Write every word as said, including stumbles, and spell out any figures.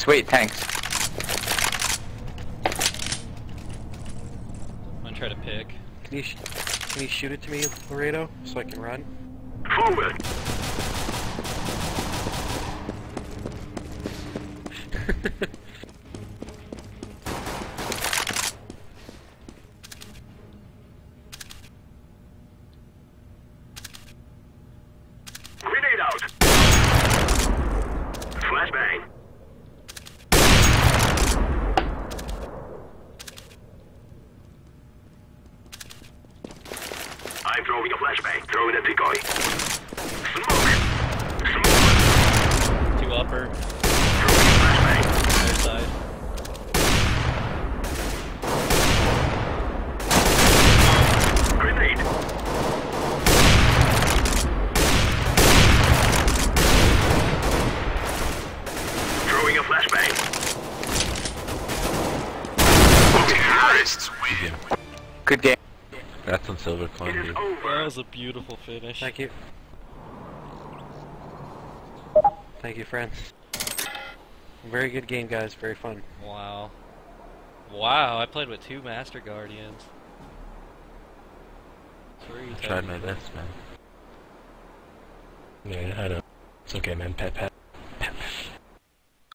Sweet, thanks. I'm gonna try to pick. Can you, sh can you shoot it to me, Laredo, so I can run? Forward! Grenade out! Flashbang! I'm throwing a flashbang. Throwing a decoy. Smoke! Smoke! Two upper. Throwing a flashbang. Other side. Grenade! Throwing a flashbang. Terrorists win! Good game. That's on silver coin, It is dude. over. That was a beautiful finish. Thank you. Thank you, friends. Very good game, guys. Very fun. Wow. Wow, I played with two Master Guardians. Three I tried my best, man. Yeah, I know. It's okay, man. Pat, pat.